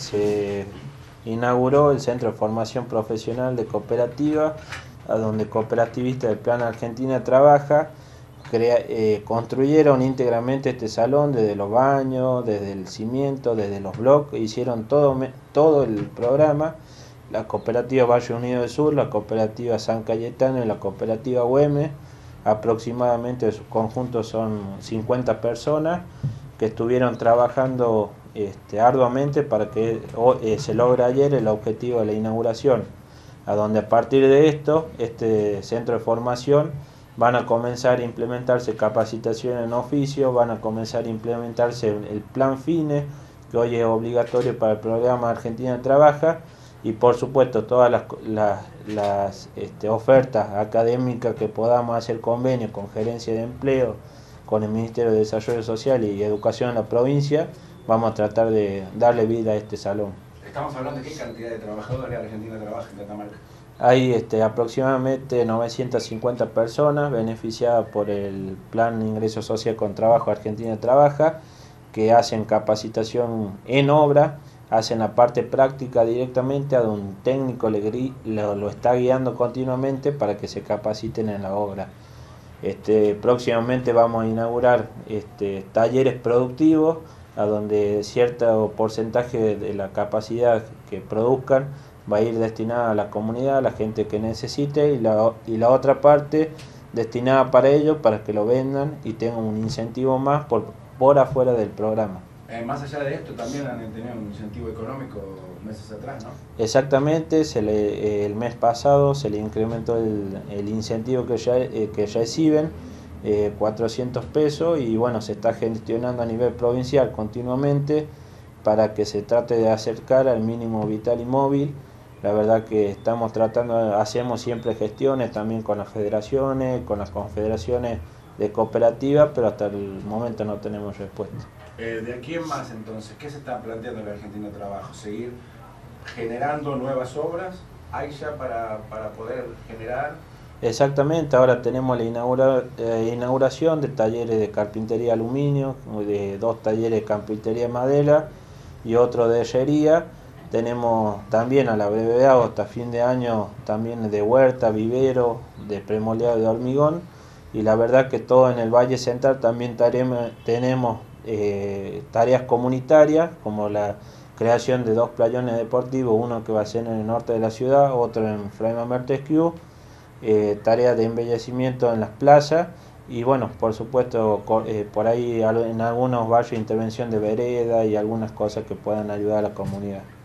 se inauguró el Centro de Formación Profesional de Cooperativa, a donde cooperativistas del Plan Argentina Trabaja construyeron íntegramente este salón, desde los baños, desde el cimiento, desde los bloques, hicieron todo el programa. La cooperativa Valle Unido del Sur, la cooperativa San Cayetano y la cooperativa Güemes, aproximadamente de sus conjuntos son 50 personas que estuvieron trabajando arduamente para que se logre ayer el objetivo de la inauguración, a donde a partir de esto, este centro de formación, van a comenzar a implementarse capacitación en oficio, van a comenzar a implementarse el plan FINE, que hoy es obligatorio para el programa Argentina Trabaja, y por supuesto todas las ofertas académicas que podamos hacer convenios con Gerencia de Empleo, con el Ministerio de Desarrollo Social y Educación en la provincia, vamos a tratar de darle vida a este salón. Estamos hablando de qué cantidad de trabajadores Argentina Trabaja en Catamarca. Hay aproximadamente 950 personas beneficiadas por el Plan de Ingreso Social con Trabajo Argentina Trabaja, que hacen capacitación en obra, hacen la parte práctica directamente, a donde un técnico lo está guiando continuamente para que se capaciten en la obra. Próximamente vamos a inaugurar talleres productivos, a donde cierto porcentaje de la capacidad que produzcan va a ir destinada a la comunidad, a la gente que necesite, y la otra parte destinada para ellos, para que lo vendan y tengan un incentivo más por afuera del programa. Más allá de esto, también han tenido un incentivo económico meses atrás, ¿no? Exactamente, el mes pasado se le incrementó el incentivo que reciben, 400 pesos, y bueno, se está gestionando a nivel provincial continuamente para que se trate de acercar al mínimo vital y móvil. La verdad que estamos hacemos siempre gestiones también con las federaciones, con las confederaciones de cooperativas, pero hasta el momento no tenemos respuesta. ¿De aquí en más entonces? ¿Qué se está planteando en la Argentina Trabajo? ¿Seguir generando nuevas obras? ¿Hay ya para poder generar? Exactamente, ahora tenemos la inauguración de talleres de carpintería aluminio, de 2 talleres de carpintería madera y otro de herrería. Tenemos también a la brevedad hasta fin de año también de huerta, vivero, de premoldeado de hormigón, y la verdad que todo en el Valle Central también tenemos tareas comunitarias, como la creación de 2 playones deportivos, uno que va a ser en el norte de la ciudad, otro en Fray Mamertesquieu, tareas de embellecimiento en las plazas, y bueno, por supuesto por ahí en algunos barrios intervención de vereda y algunas cosas que puedan ayudar a la comunidad.